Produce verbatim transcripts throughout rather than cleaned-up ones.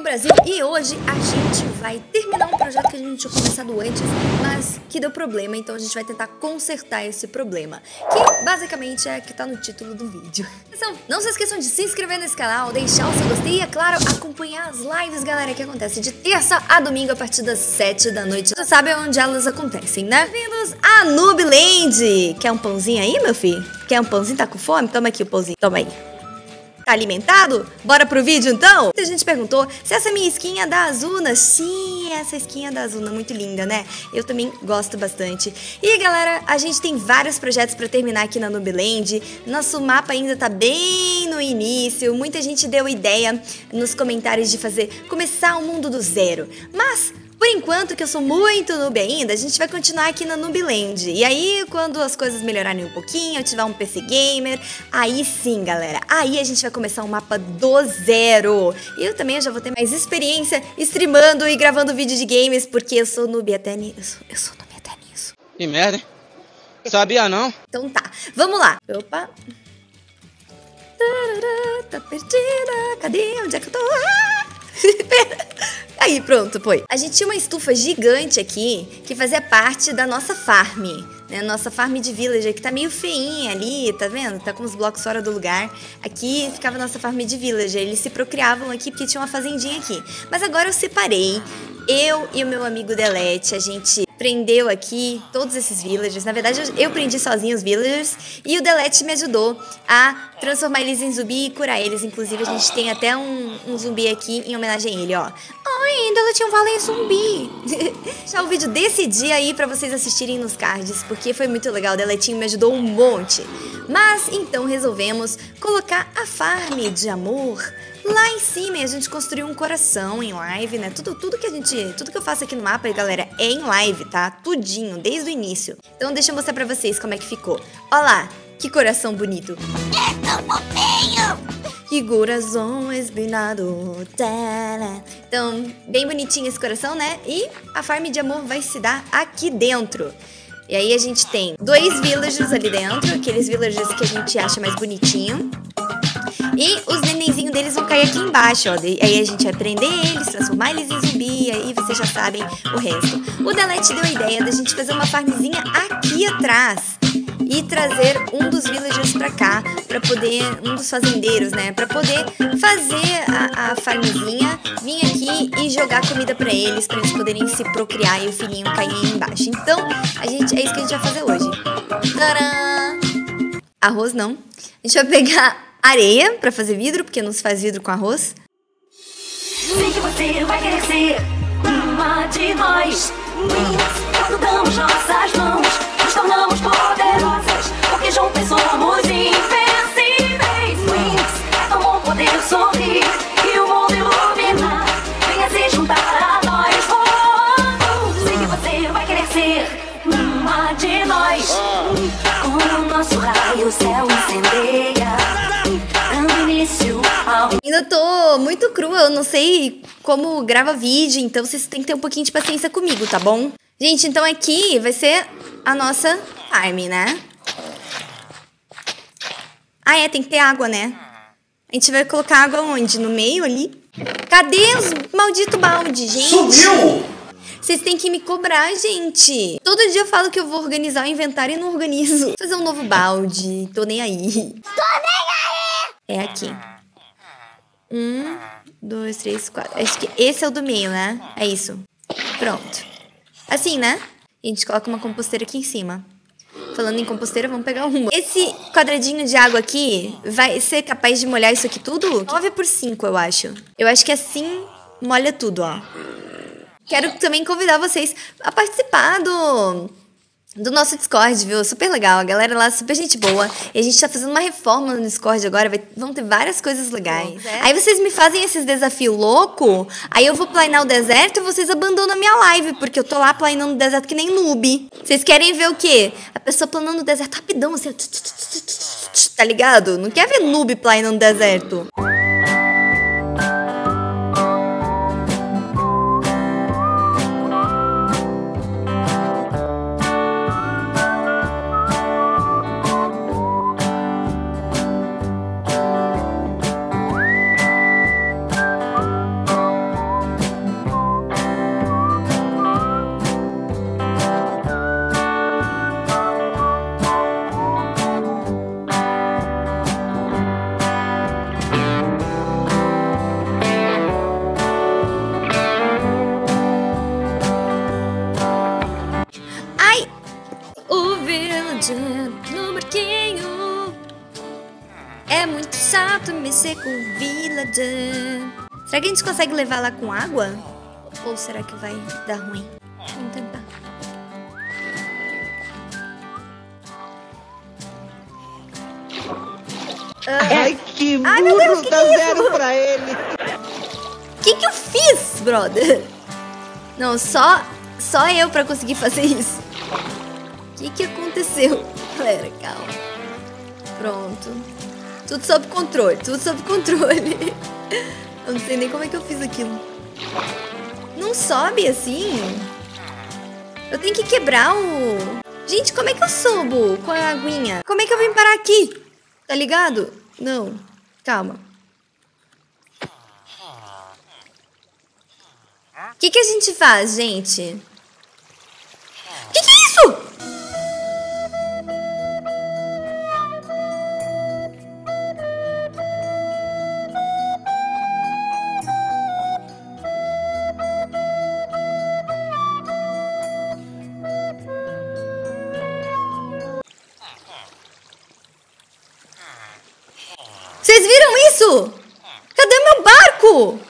Brasil e hoje a gente vai terminar um projeto que a gente tinha começado antes, mas que deu problema, então a gente vai tentar consertar esse problema, que basicamente é que tá no título do vídeo. Então, não se esqueçam de se inscrever nesse canal, deixar o seu gostei e, é claro, acompanhar as lives, galera, que acontecem de terça a domingo a partir das sete da noite. Você sabe onde elas acontecem, né? Bem-vindos a Noobland! Quer um pãozinho aí, meu filho? Quer um pãozinho? Tá com fome? Toma aqui o pãozinho, toma aí. Alimentado? Bora pro vídeo então? Muita gente perguntou se essa minha skin é da Azuna. Sim, essa skin é da Azuna, muito linda, né? Eu também gosto bastante. E galera, a gente tem vários projetos pra terminar aqui na Noobland. Nosso mapa ainda tá bem no início. Muita gente deu ideia nos comentários de fazer, começar o mundo do zero. Mas por enquanto, que eu sou muito noob ainda, a gente vai continuar aqui na Noobland. E aí, quando as coisas melhorarem um pouquinho, eu tiver um P C gamer, aí sim, galera, aí a gente vai começar um mapa do zero. E eu também já vou ter mais experiência streamando e gravando vídeo de games, porque eu sou noob até nisso. Eu sou, eu sou noob até nisso. Que merda, hein? Sabia não? Então tá, vamos lá. Opa. Tá perdida, cadê? Onde é que eu tô? Ah! Aí, pronto, foi. A gente tinha uma estufa gigante aqui, que fazia parte da nossa farm, né? Nossa farm de villager, que tá meio feinha ali, tá vendo? Tá com os blocos fora do lugar. Aqui ficava a nossa farm de villager. Eles se procriavam aqui porque tinha uma fazendinha aqui. Mas agora eu separei. Eu e o meu amigo Delete, a gente prendeu aqui todos esses villagers. Na verdade, eu prendi sozinho os villagers e o Delete me ajudou a transformar eles em zumbi e curar eles. Inclusive, a gente tem até um, um zumbi aqui em homenagem a ele, ó. Ai, Delete, um vale zumbi. Já o vídeo desse dia aí pra vocês assistirem nos cards, porque foi muito legal. O Deletinho me ajudou um monte. Mas, então, resolvemos colocar a farm de amor lá em cima, e a gente construiu um coração em live, né? Tudo, tudo que a gente, tudo que eu faço aqui no mapa, galera, é em live, tá? Tudinho, desde o início. Então deixa eu mostrar pra vocês como é que ficou. Ó lá, que coração bonito. É tão fofinho! Que coração espinado. Então, bem bonitinho esse coração, né? E a farm de amor vai se dar aqui dentro. E aí a gente tem dois villagers ali dentro, aqueles villagers que a gente acha mais bonitinho. E os nenenzinhos deles vão cair aqui embaixo, ó. Aí a gente vai prender eles, transformar eles em zumbi, e aí vocês já sabem o resto. O Delete deu a ideia da gente fazer uma farmzinha aqui atrás e trazer um dos villagers pra cá, pra poder, um dos fazendeiros, né, pra poder fazer a, a farmzinha, vir aqui e jogar comida pra eles, pra eles poderem se procriar e o filhinho cair aí embaixo. Então, a gente, é isso que a gente vai fazer hoje. Tcharam! Arroz não. A gente vai pegar areia pra fazer vidro, porque não se faz vidro com arroz. Sei que você vai querer ser uma de nós. Quando damos nossas mãos, nos tornamos poderosas, porque juntas somos invencíveis. É tão bom poder sorrir e o mundo iluminar. Venha se juntar a nós. Oh, oh. Sei que você vai querer ser uma de nós. Quando o nosso raio o céu incendeia, dando início ao... Ainda tô muito crua, eu não sei como grava vídeo, então vocês têm que ter um pouquinho de paciência comigo, tá bom? Gente, então aqui vai ser a nossa farm, né? Ah, é, tem que ter água, né? A gente vai colocar água onde? No meio ali? Cadê os malditos baldes, gente? Sumiu! Vocês têm que me cobrar, gente. Todo dia eu falo que eu vou organizar o inventário e não organizo. Vou fazer um novo balde, tô nem aí. Tô nem aí! É aqui. Um, dois, três, quatro. Acho que esse é o do meio, né? É isso. Pronto. Assim, né? E a gente coloca uma composteira aqui em cima. Falando em composteira, vamos pegar uma. Esse quadradinho de água aqui vai ser capaz de molhar isso aqui tudo? nove por cinco, eu acho. Eu acho que assim molha tudo, ó. Quero também convidar vocês a participar do... do nosso Discord, viu? Super legal. A galera lá, super gente boa. E a gente tá fazendo uma reforma no Discord agora. Vai, vão ter várias coisas legais. É. Aí vocês me fazem esses desafios loucos. Aí eu vou planear o deserto e vocês abandonam a minha live. Porque eu tô lá planando o deserto que nem noob. Vocês querem ver o quê? A pessoa planando o deserto rapidão, assim. Tá ligado? Não quer ver noob planando o deserto. mexer com o villager. Será que a gente consegue levar lá com água? Ou será que vai dar ruim? Vamos tentar. Ai, que burro, Ai, meu Deus, que dá que é zero isso? pra ele. O que que eu fiz, brother? Não, só, só eu pra conseguir fazer isso. O que que aconteceu? Galera, calma. Pronto. Tudo sob controle, tudo sob controle. Eu não sei nem como é que eu fiz aquilo. Não sobe assim? Eu tenho que quebrar o... Gente, como é que eu subo com a aguinha? Como é que eu vim parar aqui? Tá ligado? Não. Calma. O que que a gente faz, gente? Que que é isso? Vocês viram isso? Cadê meu barco?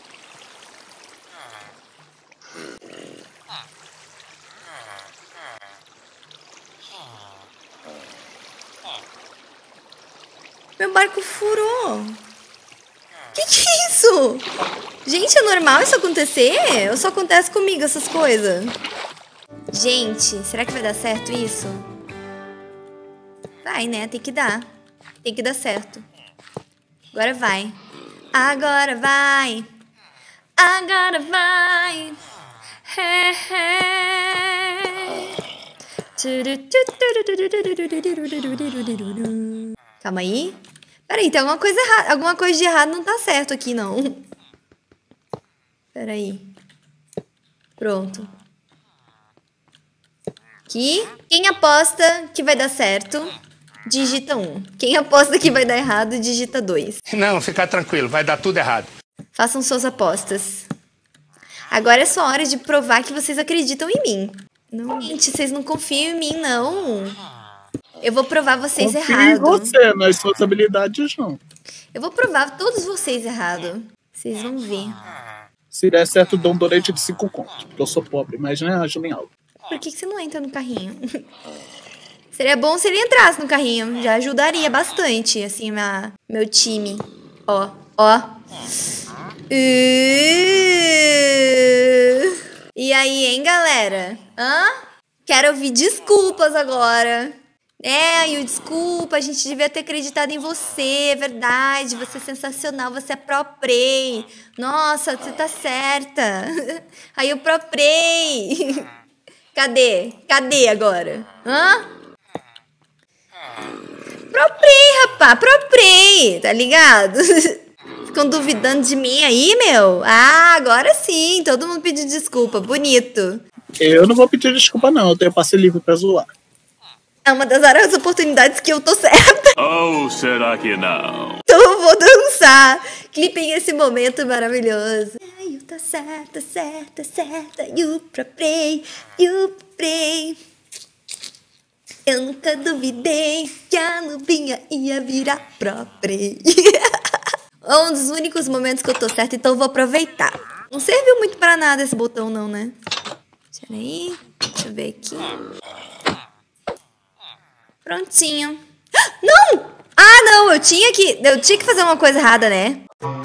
Meu barco furou. Que que é isso? Gente, é normal isso acontecer? Ou só acontece comigo essas coisas? Gente, será que vai dar certo isso? Vai, né? Tem que dar. Tem que dar certo. Agora vai. Agora vai. Agora vai. Hey, hey. Calma aí. Peraí, tem alguma coisa errada. Alguma coisa de errado não tá certo aqui, não. Peraí. Pronto. Aqui. Quem aposta que vai dar certo, digita um. Quem aposta que vai dar errado, digita dois. Não, fica tranquilo, vai dar tudo errado. Façam suas apostas. Agora é só hora de provar que vocês acreditam em mim. Não, gente, vocês não confiam em mim, não. Eu vou provar vocês Confio errado. em você, nas suas habilidades, não. Eu vou provar todos vocês errado. Vocês vão ver. Se der certo, dou um donate de cinco contos. Porque eu sou pobre, mas né, ajuda em algo. Por que que você não entra no carrinho? Seria bom se ele entrasse no carrinho. Já ajudaria bastante, assim, minha, meu time. Ó, ó. Uh... E aí, hein, galera? Hã? Quero ouvir desculpas agora. É, e o desculpa, a gente devia ter acreditado em você, é verdade, você é sensacional, você é pro play. Nossa, você tá certa. Aí o pro play. Cadê? Cadê agora? Hã? Pro play, rapá, pro play, tá ligado? Ficam duvidando de mim aí, meu? Ah, agora sim, todo mundo pediu desculpa, bonito. Eu não vou pedir desculpa, não, eu tenho passe livre pra zoar. É uma das raras oportunidades que eu tô certa. Ou será que não? Então eu vou dançar. Clipem esse momento maravilhoso. Ai, eu tá certa, certa, certa. You pro play, you play. Eu nunca duvidei que a Nubinha ia virar pro play. É um dos únicos momentos que eu tô certa, então eu vou aproveitar. Não serviu muito pra nada esse botão não, né? Espera aí, deixa eu ver aqui. Prontinho. Não! Ah, não, eu tinha que, eu tinha que fazer uma coisa errada, né?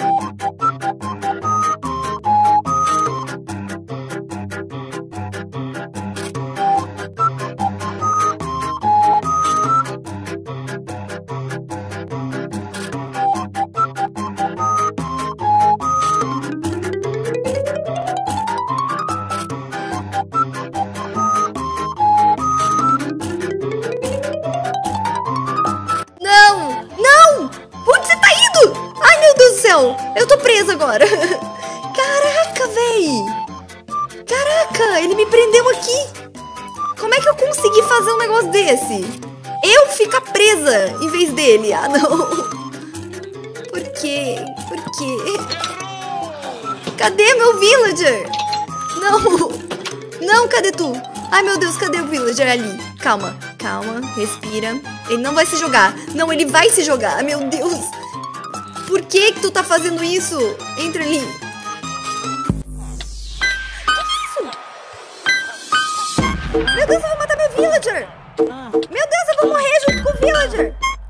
Eu tô presa agora. Caraca, véi. Caraca, ele me prendeu aqui. Como é que eu consegui fazer um negócio desse? Eu ficar presa em vez dele. Ah, não. Por quê? Por quê? Cadê meu villager? Não. Não, cadê tu? Ai, meu Deus, cadê o villager ali? Calma, calma, respira. Ele não vai se jogar. Não, ele vai se jogar. Meu Deus. Por que que tu tá fazendo isso? Entra ali. Meu Deus, eu vou matar meu villager! Meu Deus, eu vou morrer junto com o villager!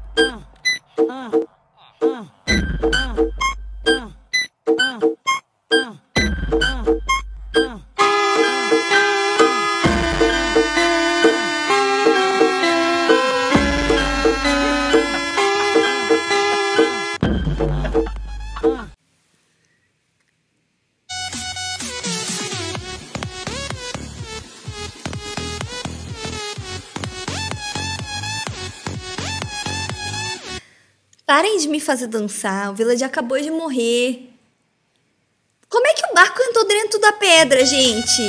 Parem de me fazer dançar, o villager acabou de morrer. Como é que o barco entrou dentro da pedra, gente?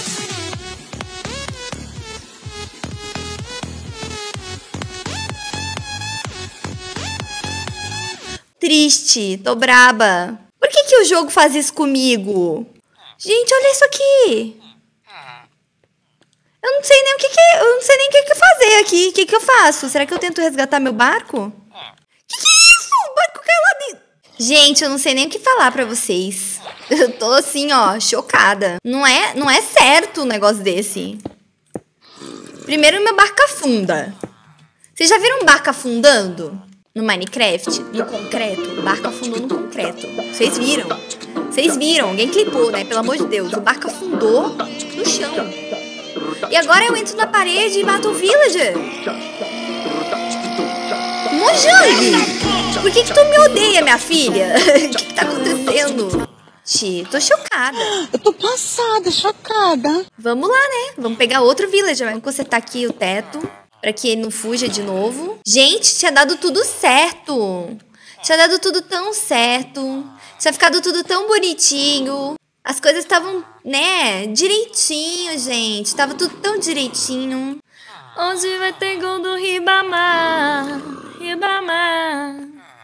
Triste, tô braba. Por que que o jogo faz isso comigo? Gente, olha isso aqui. Eu não sei nem o que que... Eu não sei nem o que que fazer aqui. O que que eu faço? Será que eu tento resgatar meu barco? Que que é isso? O barco caiu lá dentro. Gente, eu não sei nem o que falar pra vocês. Eu tô assim, ó, chocada. Não é, não é certo um negócio desse. Primeiro, meu barco afunda. Vocês já viram um barco afundando? No Minecraft? No concreto? O barco afundou no concreto. Vocês viram? Vocês viram? Alguém clipou, né? Pelo amor de Deus. O barco afundou no chão. E agora eu entro na parede e mato o villager. Mojang! Por que que tu me odeia, minha filha? O que que tá acontecendo? Ti, tô chocada. Eu tô passada, chocada. Vamos lá, né? Vamos pegar outro villager. Vamos consertar aqui o teto, pra que ele não fuja de novo. Gente, tinha dado tudo certo. Tinha dado tudo tão certo. Tinha ficado tudo tão bonitinho. As coisas estavam, né, direitinho, gente. Tava tudo tão direitinho. Hoje vai ter gol do Ribamar. Ribamar.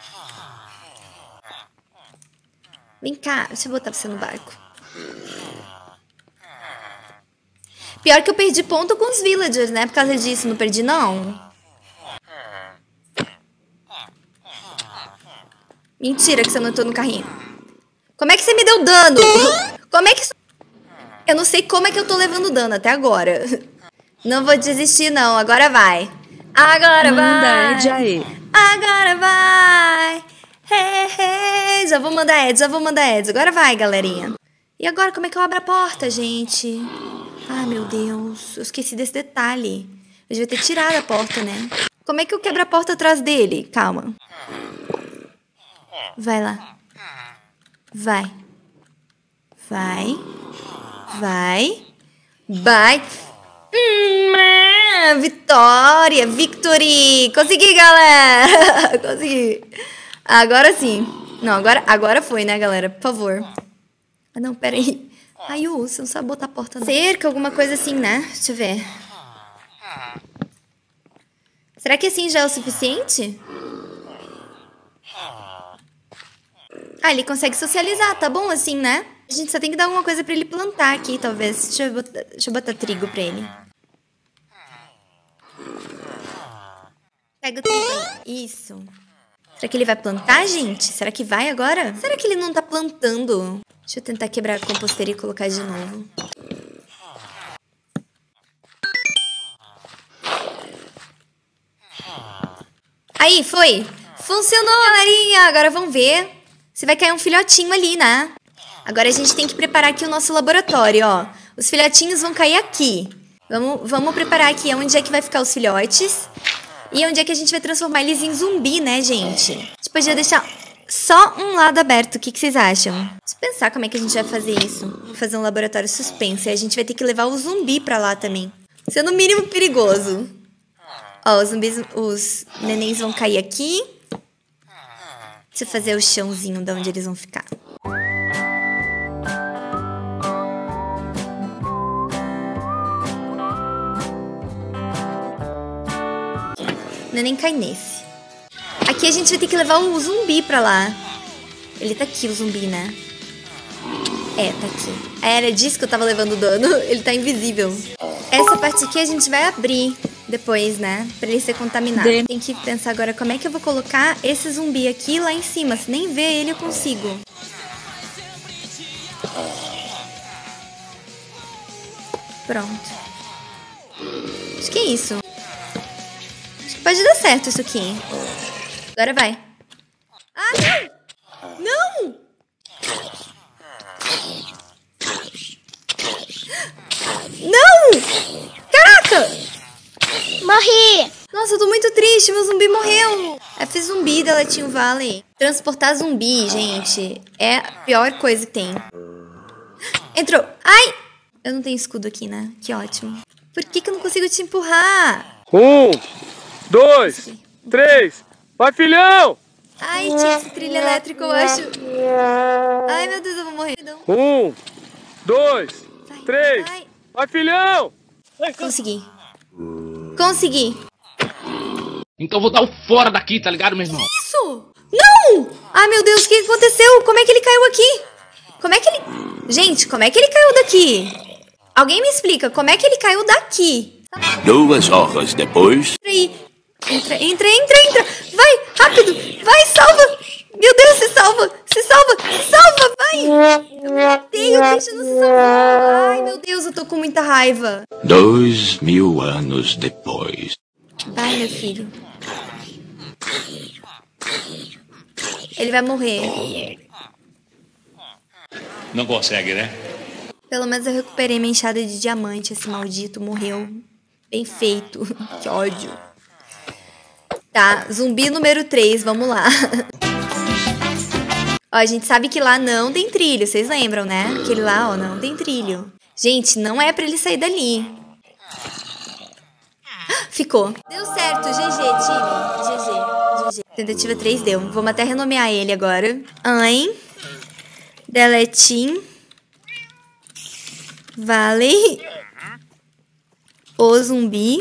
Vem cá, deixa eu botar você no barco. Pior que eu perdi ponto com os villagers, né? Por causa disso, não perdi, não. Mentira que você não entrou no carrinho. Como é que você me deu dano? Como é que... Eu não sei como é que eu tô levando dano até agora. Não vou desistir, não. Agora vai. Agora vai. Manda Ed aí. Agora vai. Hey, hey. Já vou mandar Ed, já vou mandar Ed. Agora vai, galerinha. E agora, como é que eu abro a porta, gente? Ah, meu Deus. Eu esqueci desse detalhe. Eu devia ter tirado a porta, né? Como é que eu quebro a porta atrás dele? Calma. Vai lá. Vai. Vai. Vai. Vai. Hum, é, vitória. Victory. Consegui, galera. Consegui. Agora sim. Não, agora, agora foi, né, galera? Por favor. Ah, não, pera aí. Ai, Yu, você não sabe botar a porta, não. Cerca, alguma coisa assim, né? Deixa eu ver. Será que assim já é o suficiente? Ah, ele consegue socializar, tá bom assim, né? A gente só tem que dar alguma coisa pra ele plantar aqui, talvez. Deixa eu botar, deixa eu botar trigo pra ele. Pega o trigo aí. Isso. Será que ele vai plantar, gente? Será que vai agora? Será que ele não tá plantando? Deixa eu tentar quebrar a composteira e colocar de novo. Aí, foi. Funcionou, galerinha. Agora vamos ver. Se vai cair um filhotinho ali, né? Agora a gente tem que preparar aqui o nosso laboratório, ó. Os filhotinhos vão cair aqui. Vamos, vamos preparar aqui onde é que vai ficar os filhotes. E onde é que a gente vai transformar eles em zumbi, né, gente? A gente podia deixar só um lado aberto. O que, que vocês acham? Deixa eu pensar como é que a gente vai fazer isso. Vou fazer um laboratório suspenso. E a gente vai ter que levar o zumbi pra lá também. Isso é no mínimo perigoso. Ó, os zumbis, os nenéns vão cair aqui. Deixa eu fazer o chãozinho de onde eles vão ficar. O neném cai nesse. Aqui a gente vai ter que levar o zumbi pra lá. Ele tá aqui, o zumbi, né? É, tá aqui. Era disso que eu tava levando dano. Ele tá invisível. Essa parte aqui a gente vai abrir. depois, né? Pra ele ser contaminado. De... Tem que pensar agora como é que eu vou colocar esse zumbi aqui lá em cima. Se nem ver ele eu consigo. Pronto. Acho que é isso. Acho que pode dar certo isso aqui. Agora vai. Ah, não! Não! Não! Caraca! Morri! Nossa, eu tô muito triste, meu zumbi morreu. F zumbi da Letinho Valley. Transportar zumbi, gente, é a pior coisa que tem. Entrou. Ai! Eu não tenho escudo aqui, né? Que ótimo. Por que que eu não consigo te empurrar? Um, dois, três. Vai, filhão! Ai, tinha esse trilho elétrico, eu acho. Ai, meu Deus, eu vou morrer. Não. Um, dois, Vai, três. vai. Vai, filhão! Consegui. Consegui. Então eu vou dar o fora daqui, tá ligado, meu irmão? Isso! Não! Ai, meu Deus, o que aconteceu? Como é que ele caiu aqui? Como é que ele... Gente, como é que ele caiu daqui? Alguém me explica, como é que ele caiu daqui? Duas horas depois. Entra aí. Entra, entra, entra, entra. Vai, rápido. Vai, salva. Meu Deus, se salva. Se salva, se salva, vai. Eu tenho, deixa não se salvar. Ai, meu Deus, eu tô com muita raiva. Dois mil anos depois. Vai, meu filho. Ele vai morrer. Não consegue, né? Pelo menos eu recuperei minha enxada de diamante. Esse maldito morreu. Bem feito. Que ódio. Tá, zumbi número três, vamos lá. Ó, a gente sabe que lá não tem trilho, vocês lembram, né? Aquele lá, ó, não tem trilho. Gente, não é pra ele sair dali. Ficou. Deu certo, G G, time. G G, G G. Tentativa três deu. Vamos até renomear ele agora. Ain. Deletim. Valley. O zumbi.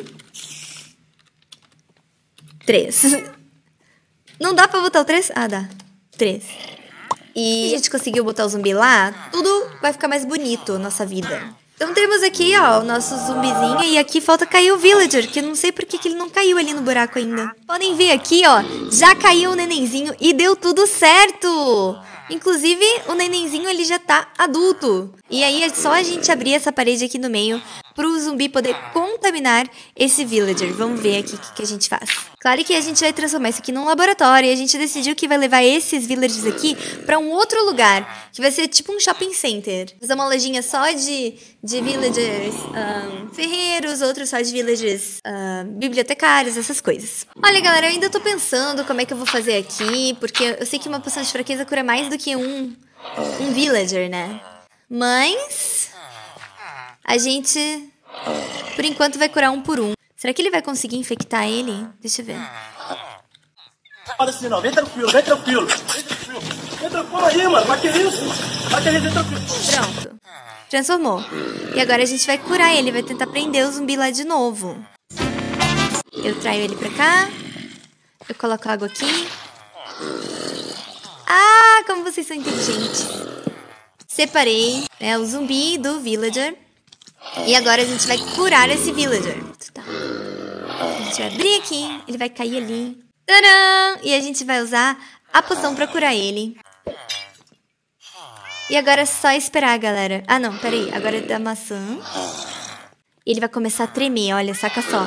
Três. Não dá pra botar o três? Ah, dá. Três. E a gente conseguiu botar o zumbi lá, tudo vai ficar mais bonito, nossa vida. Então temos aqui, ó, o nosso zumbizinho. E aqui falta cair o villager, que eu não sei por que que ele não caiu ali no buraco ainda. Podem ver aqui, ó, já caiu o nenenzinho e deu tudo certo. Inclusive, o nenenzinho, ele já tá adulto. E aí é só a gente abrir essa parede aqui no meio pro zumbi poder contaminar esse villager. Vamos ver aqui o que, que a gente faz. Claro que a gente vai transformar isso aqui num laboratório. E a gente decidiu que vai levar esses villagers aqui pra um outro lugar, que vai ser tipo um shopping center. Fazer uma lojinha só de, de villagers um, ferreiros, outros só de villagers um, bibliotecários, essas coisas. Olha, galera, eu ainda tô pensando como é que eu vou fazer aqui, porque eu sei que uma poção de fraqueza cura mais do que um, um villager, né? Mas a gente, por enquanto, vai curar um por um. Será que ele vai conseguir infectar ele? Deixa eu ver. Fala assim, não. Vem tranquilo, vem tranquilo. Vem tranquilo. Vem tranquilo aí, mano. Mas que isso? Mas que isso, vem tranquilo. Pronto. Transformou. E agora a gente vai curar ele. Vai tentar prender o zumbi lá de novo. Eu traio ele pra cá. Eu coloco água aqui. Ah, como vocês são inteligentes. Separei, né, o zumbi do villager. E agora a gente vai curar esse villager. Tá. A gente vai abrir aqui. Ele vai cair ali. Tadã! E a gente vai usar a poção pra curar ele. E agora é só esperar, galera. Ah, não, peraí. Agora é da maçã. Ele vai começar a tremer, olha, saca só.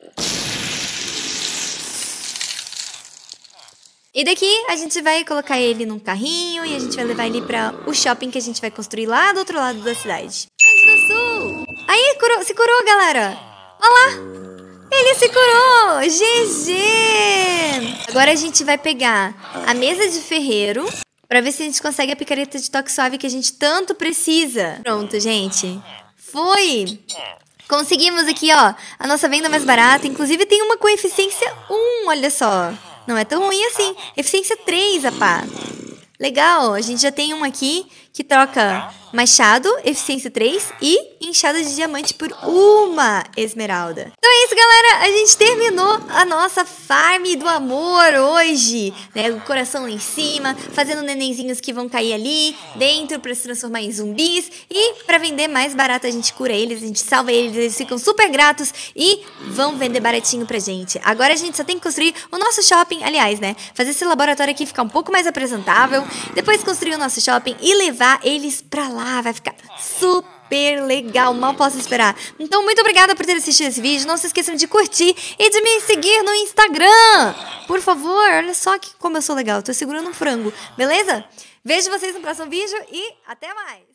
E daqui a gente vai colocar ele num carrinho e a gente vai levar ele pra o shopping que a gente vai construir lá do outro lado da cidade. Grande do Sul! Aí, curou, se curou, galera! Olha lá! Ele se curou! G G! Agora a gente vai pegar a mesa de ferreiro pra ver se a gente consegue a picareta de toque suave que a gente tanto precisa. Pronto, gente. Foi! Conseguimos aqui, ó, a nossa venda mais barata. Inclusive tem uma com eficiência um, olha só. Não é tão ruim assim. Eficiência três, rapá. Legal, a gente já tem uma aqui que troca machado, eficiência três e enxada de diamante por uma esmeralda. Então é isso, galera. A gente terminou a nossa farm do amor hoje, né? O coração lá em cima, fazendo nenenzinhos que vão cair ali dentro para se transformar em zumbis. E para vender mais barato, a gente cura eles, a gente salva eles, eles ficam super gratos e vão vender baratinho pra gente. Agora a gente só tem que construir o nosso shopping, aliás, né? Fazer esse laboratório aqui ficar um pouco mais apresentável, depois construir o nosso shopping e levar eles pra lá. Vai ficar super legal, mal posso esperar. Então, muito obrigada por ter assistido esse vídeo. Não se esqueçam de curtir e de me seguir no Instagram. Por favor, olha só que, como eu sou legal. Tô segurando um frango, beleza? Vejo vocês no próximo vídeo e até mais!